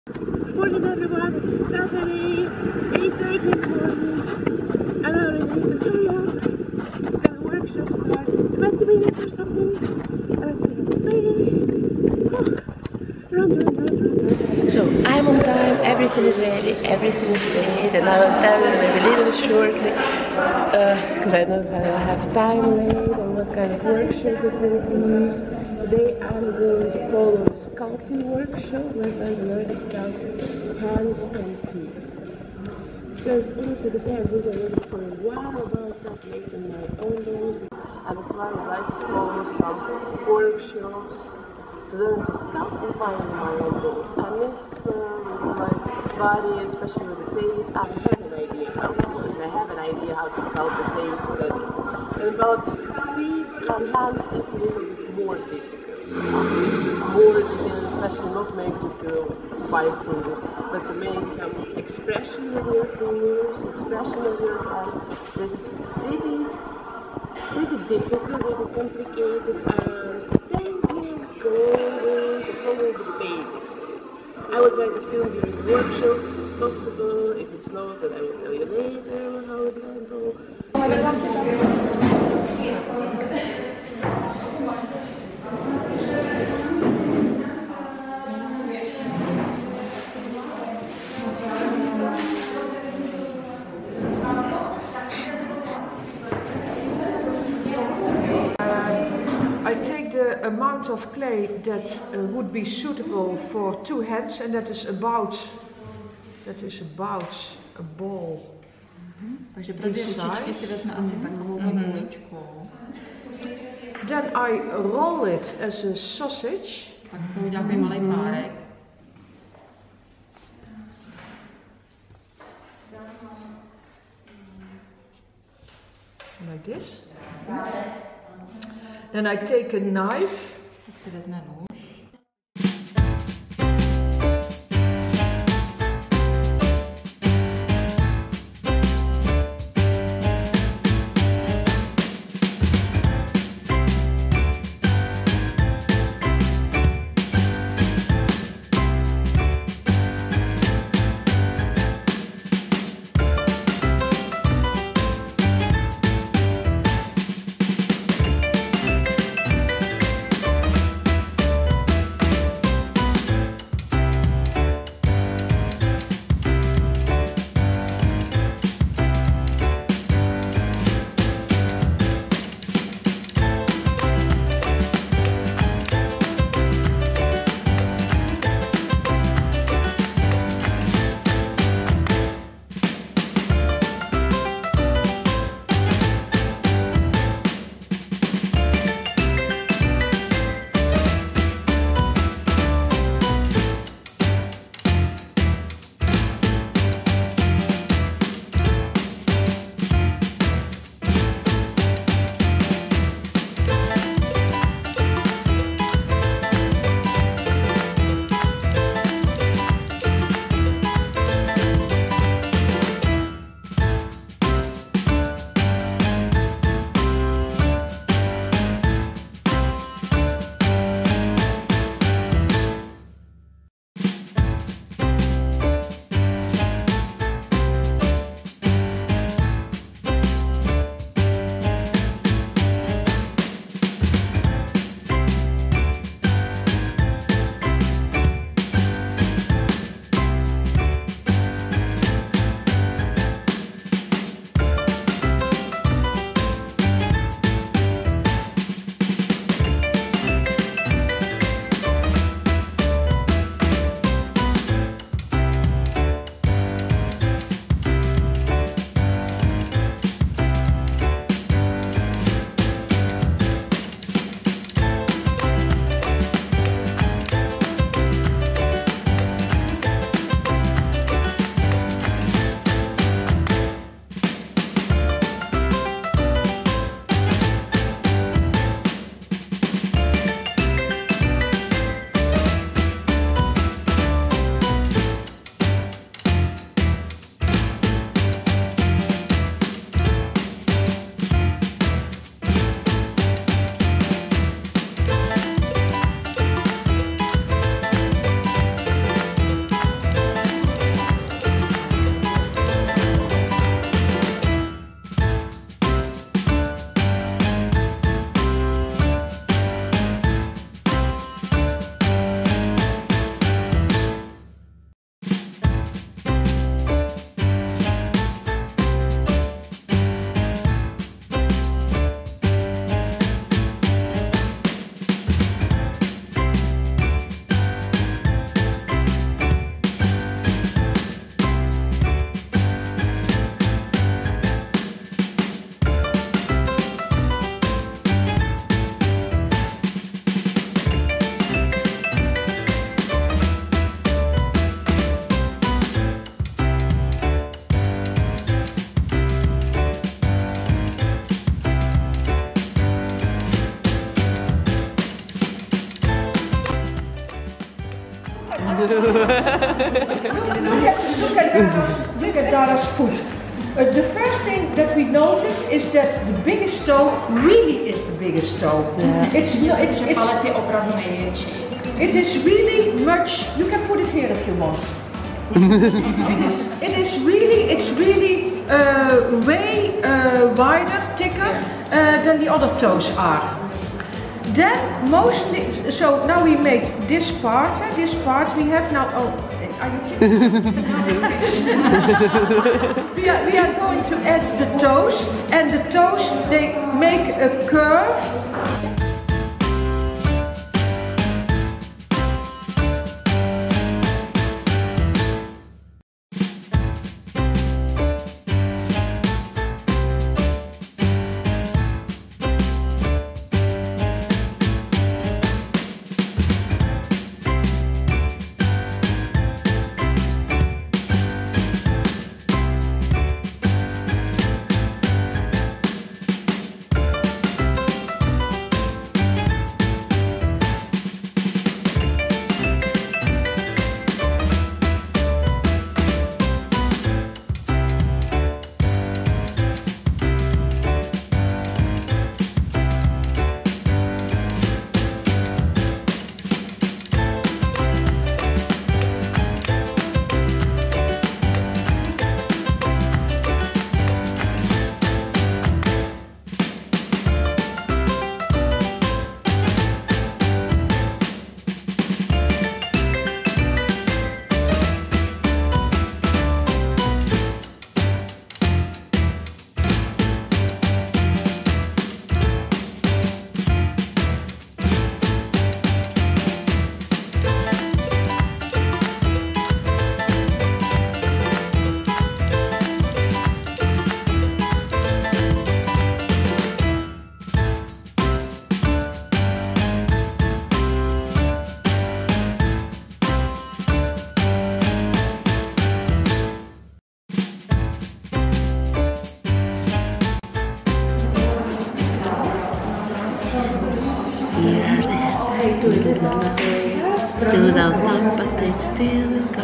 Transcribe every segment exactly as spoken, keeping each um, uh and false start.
Morning everyone, it's Saturday, eight thirty in the morning, and I already need to hurry up. The workshop starts in twenty minutes or something, and I still have to pay. Oh, run, run, run, run, run. So I'm on time, everything is ready, everything is paid, and I will tell you maybe a little bit shortly, uh, because I don't know if I have time later and what kind of workshop it will be. Today I'm going to follow a sculpting workshop where I'm going to sculpt hands and feet. Because honestly, this I have been already for a while about start making my own dolls, and that's why I would like to follow some workshops to learn to sculpt and find my own dolls. And if uh, with my body, especially with the face, I have an idea how to do this. I have an idea how to sculpt the face, but and about feet and hands, it's a little bit more difficult. More detailed, especially not make just a five finger, but to make some expression of your fingers, expression of your hands. This is pretty, pretty difficult, pretty complicated, and today we're going to follow the basics. I will try to film during the workshop if it's possible. If it's not, then I will tell you later how it's going to go. I take the amount of clay that uh, would be suitable for two hands, and that is about that is about a ball. Mm-hmm. Takže pro dvě ručičky si vezme asi takovou kuličku. Then I roll it as a sausage. Pak z toho udělám takový malý párek. Like this. Then I take a knife. Tak si vezme nůž. look at, look at Dara's, look at Dara's foot. Uh, the first thing that we notice is that the biggest toe really is the biggest toe. Yeah. It's, it's, it's, palec je opravdu největší. it is really much. You can put it here if you want. it is. It is really. It's really uh, way uh, wider, thicker uh, than the other toes are. Then mostly. So now we made this part. Uh, this part we have now. Oh, are you kidding? we are we are going to add the toes, and the toes they make a curve. Still without love, but they still go.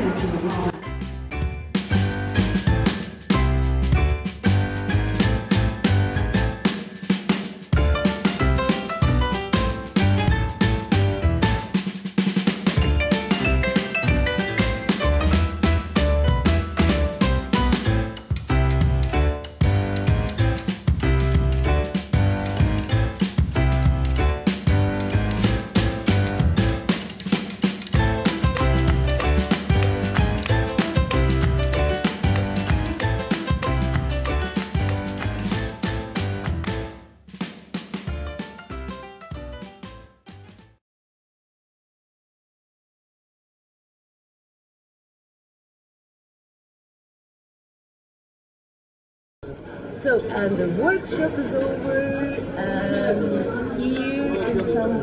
So, and the workshop is over, and here in front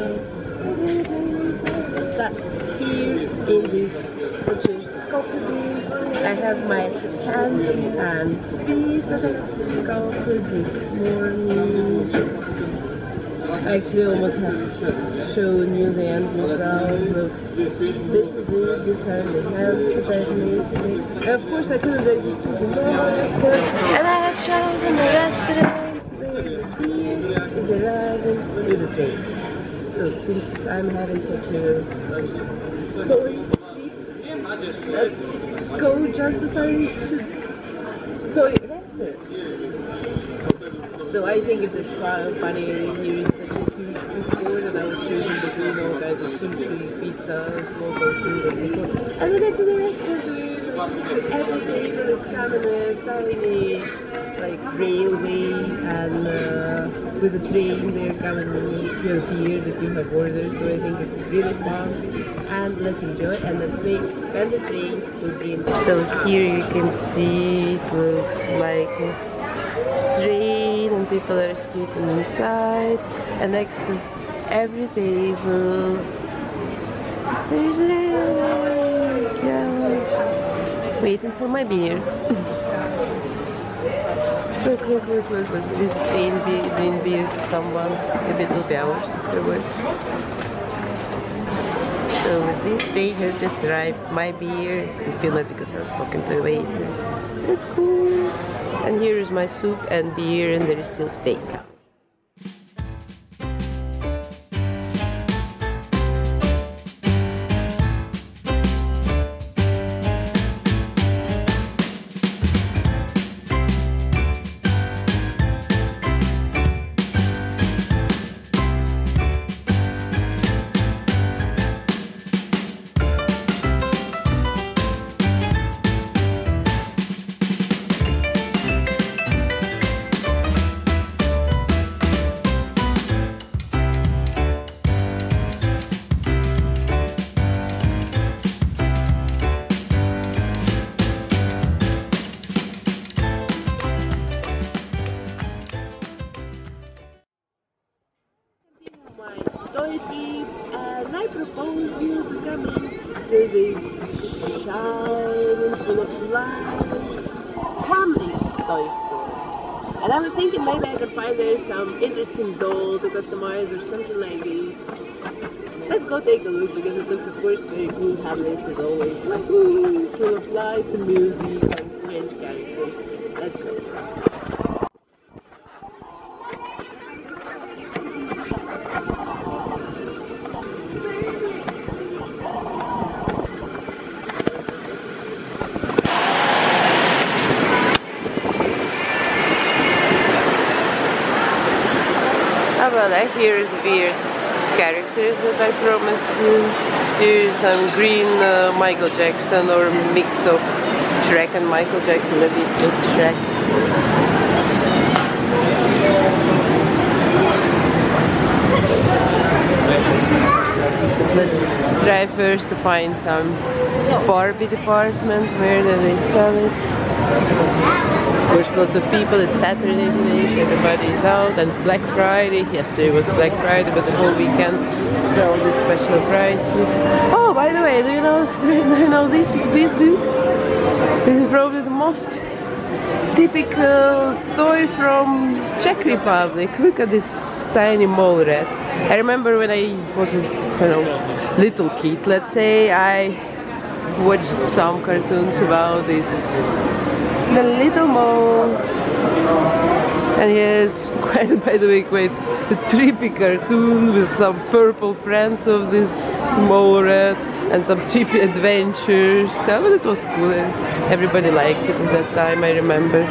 of that, here in this such a coffee, I have my hands and feet that I sculpted this morning. I actually almost have shown you the end result. Look, this is it, these are the hands that I made today. And of course I couldn't wait to see the master, and I have chosen the restaurant where the beer is arriving with the train. So since I'm having such a toy trip, let's go just aside to toy restaurants. So I think it is fun, funny, here is such a huge food court, and I was choosing between all kinds of sushi, pizzas, local food, and so forth. And we get to the restaurant, like every table is coming a tiny, like, railway, and uh, with a train they're coming with your beer that you have ordered, so I think it's really fun. And let's enjoy, and let's wait when the train will bring. So here you can see it looks like train and people are sitting inside, and next to every table there's a yeah, waiting for my beer. Look, look, look, look, look, there is a train be bring beer to someone. Maybe it will be hours afterwards. So with this train here just arrived my beer. I couldn't film it because I was talking to a waiter. It's cool. And here is my soup and beer, and there is still steak. Toy trip, and I propose you to come in to this shining, full of light, harmless toy store. And I was thinking maybe I could find there some interesting doll to customize or something like this. Let's go take a look, because it looks of course very cool. Harmless as always, like ooh, full of lights and music and strange characters. Let's go. Well, like here's the weird characters that I promised you. Here's some green uh, Michael Jackson, or mix of Shrek and Michael Jackson, maybe just Shrek. Let's try first to find some Barbie department where they sell it. Of course, lots of people. It's Saturday today, so everybody is out, and it's Black Friday. Yesterday was Black Friday, but the whole weekend there are all these special prices. Oh, by the way, do you know do you know this this dude? This is probably the most typical toy from Czech Republic. Look at this tiny mole rat. I remember when I was a you know little kid, let's say, I watched some cartoons about this. The little mole, and he has quite, by the way, quite a trippy cartoon with some purple friends of this mole rat and some trippy adventures. So, but it was cool. Everybody liked it at that time, I remember.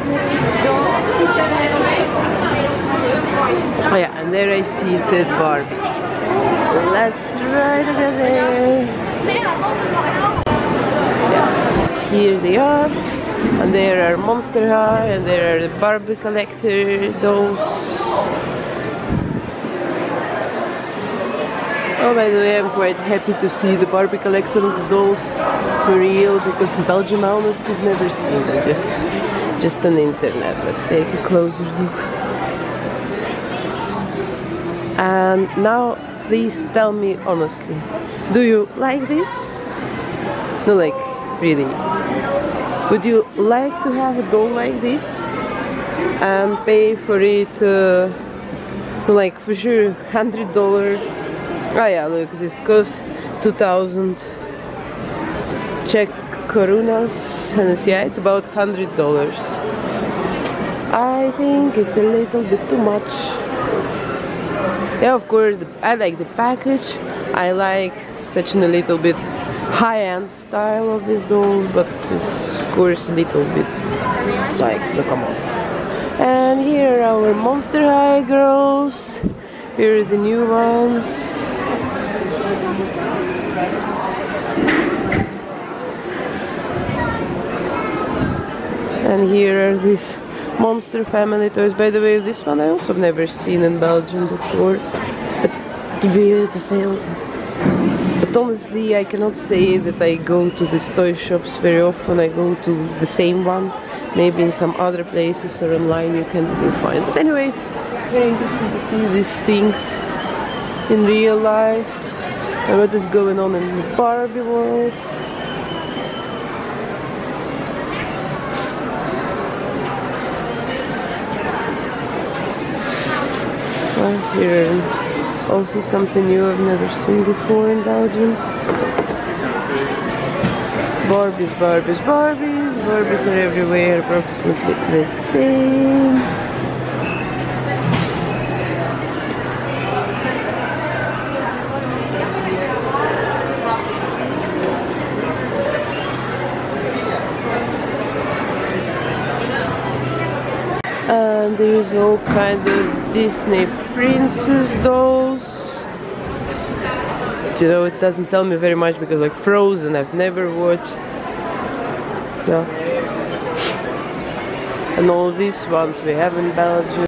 Oh yeah, and there I see it says Barbie. Let's try to get there. Yeah, so here they are. And there are Monster High, and there are the Barbie collector dolls. Oh, by the way, I'm quite happy to see the Barbie collector dolls for real, because in Belgium I honestly have never seen them, just, just on the internet. Let's take a closer look. And now, please tell me honestly, do you like this? No, like, really? Would you like to have a doll like this and pay for it, uh, like for sure, one hundred dollars? Oh yeah, look, this costs two thousand Czech korunas, and it's, yeah, it's about one hundred dollars. I think it's a little bit too much. Yeah, of course, the, I like the package. I like such a little bit high-end style of these dolls, but it's of course a little bit like, look, come on. And here are our Monster High girls. Here are the new ones. And here are these Monster Family toys. By the way, this one I also have never seen in Belgium before, but to be able to say, but honestly, I cannot say that I go to these toy shops very often. I go to the same one. Maybe in some other places or online you can still find. But anyways, it's very interesting to see these things in real life and what is going on in the Barbie world. Well, here Also something new I've never seen before in Belgium. Barbies, Barbies, Barbies. Barbies are everywhere, approximately the same. And there's all kinds of Disney princess dolls. You know, it doesn't tell me very much because like Frozen I've never watched. Yeah. And all these ones we have in Belgium.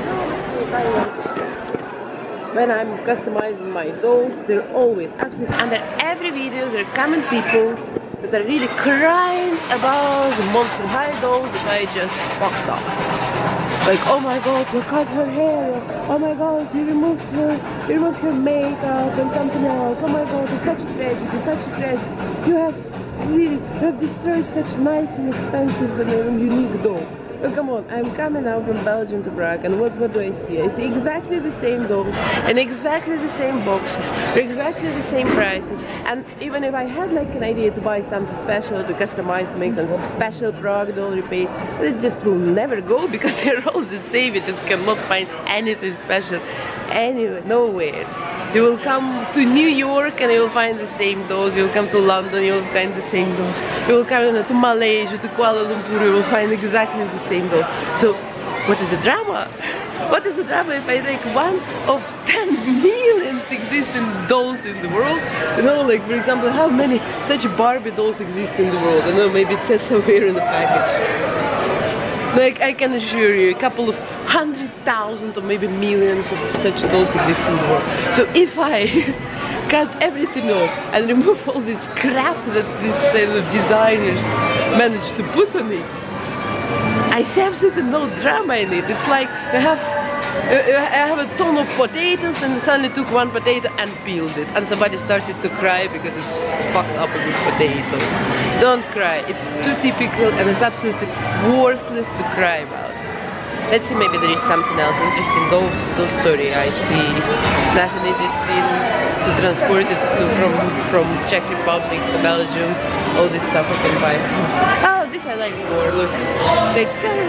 When I'm customizing my dolls, they're always absolutely under every video there are common people that are really crying about the Monster High dolls that I just fucked up. Like, oh my god, you cut her hair, oh my god, you removed her, you removed her makeup and something else, oh my god, it's such a tragedy, such a tragedy. You have really, you have destroyed such nice and expensive and unique doll. Oh, come on, I'm coming out from Belgium to Prague, and what, what do I see? I see exactly the same dolls, and exactly the same boxes, for exactly the same prices. And even if I had like an idea to buy something special, to customize, to make some special Prague doll repaint, it just will never go because they're all the same. You just cannot find anything special anywhere, nowhere. You will come to New York and you will find the same dolls. You will come to London, you will find the same dolls. You will come to Malaysia, to Kuala Lumpur, you will find exactly the same dolls. So, what is the drama? What is the drama if I take one of ten millions existing dolls in the world? You know, like for example, how many such Barbie dolls exist in the world? I know, maybe it says somewhere in the package. Like, I can assure you, a couple of hundred thousand or maybe millions of such dolls exist in the world. So if I cut everything off and remove all this crap that these uh, designers managed to put on it, I see absolutely no drama in it. It's like you have, uh, I have a ton of potatoes and suddenly took one potato and peeled it. And somebody started to cry because it's fucked up with this potato. Don't cry. It's too typical and it's absolutely worthless to cry about. Let's see, maybe there is something else interesting. Those, those, sorry, I see nothing interesting to transport it to, from, from Czech Republic to Belgium. All this stuff I can buy. Oh, this I like more. Look, the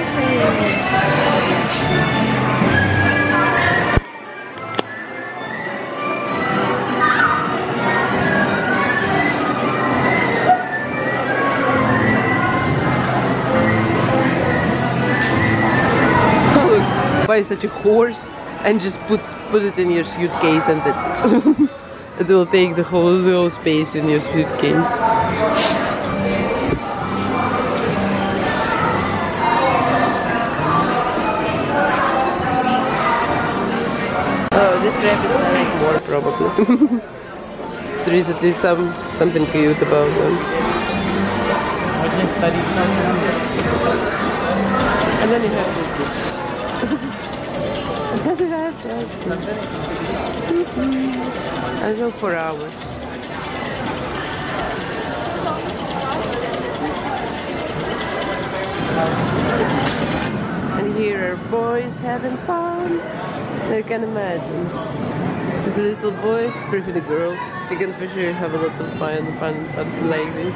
buy such a horse and just put put it in your suitcase and that's it. It will take the whole little space in your suitcase. Oh, this rabbit I like more probably. There is at least some something cute about them. And then you have just this. And then you have just this. I go for hours. And here are boys having fun. I can imagine. There's a little boy, prefer the girl. You can for sure have a lot of fun, fun something like this.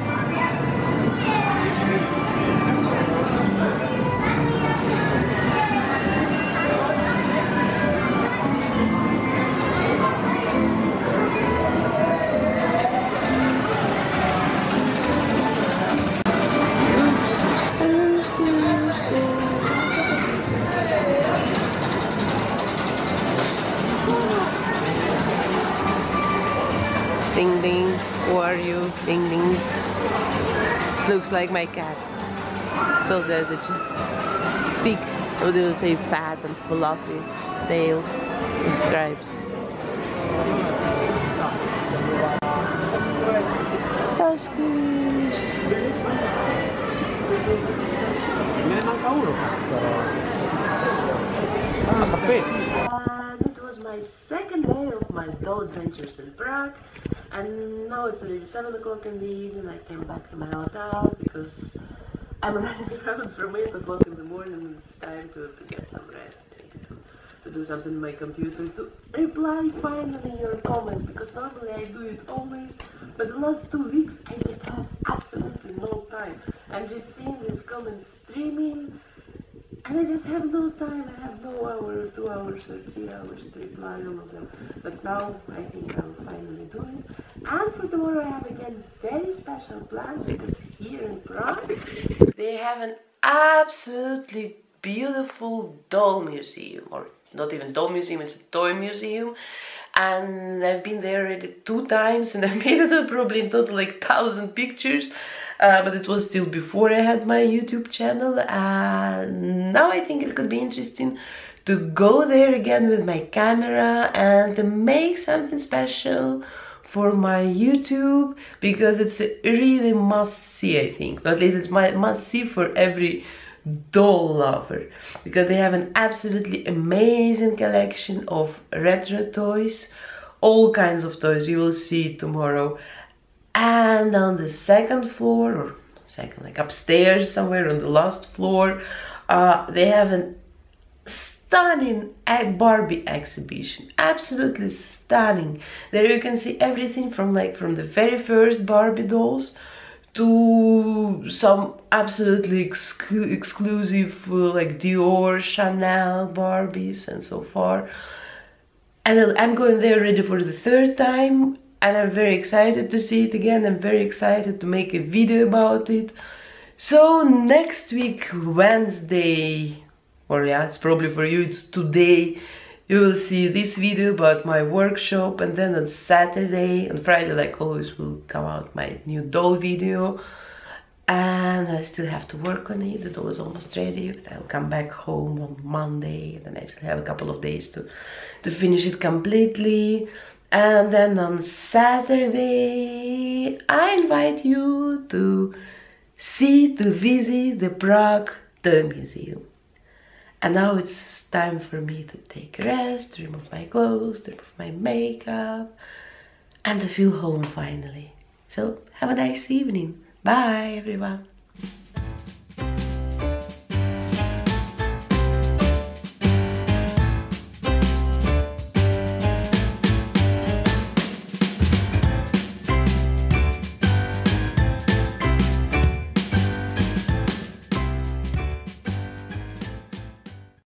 Ding ding, who are you? Ding ding. It looks like my cat. It also has a thick, what do you say, fat and fluffy tail with stripes. Huskies. And it was my second day of my doll adventures in Prague. And now it's already seven o'clock in the evening. I came back to my hotel because I'm running around from eight o'clock in the morning and it's time to, to get some rest, maybe to, to do something on my computer to reply finally your comments, because normally I do it always, but the last two weeks I just have absolutely no time. I'm just seeing these comments streaming, and I just have no time. I have no hour, two hours or three hours to reply all of them. But now I think I'll finally do it. And for tomorrow I have again very special plans, because here in Prague they have an absolutely beautiful doll museum, or not even doll museum, it's a toy museum. And I've been there already two times, and I made it probably in total like thousand pictures. Uh, but it was still before I had my YouTube channel, and now I think it could be interesting to go there again with my camera and to make something special for my YouTube, because it's a really must-see, I think. At least it's my must-see for every doll lover, because they have an absolutely amazing collection of retro toys, all kinds of toys. You will see it tomorrow. And on the second floor, or second, like upstairs somewhere on the last floor, uh, they have a stunning Barbie exhibition, absolutely stunning. There you can see everything from like from the very first Barbie dolls to some absolutely exclu exclusive uh, like Dior, Chanel Barbies and so far. And I'm going there already for the third time. And I'm very excited to see it again. I'm very excited to make a video about it. So next week, Wednesday, or yeah, it's probably for you, it's today, you will see this video about my workshop. And then on Saturday, on Friday, like always, will come out my new doll video. And I still have to work on it. The doll is almost ready, but I'll come back home on Monday. And then I still have a couple of days to, to finish it completely. And then on Saturday, I invite you to see, to visit the Prague Toy Museum. And now it's time for me to take a rest, to remove my clothes, to remove my makeup, and to feel home finally. So have a nice evening. Bye, everyone.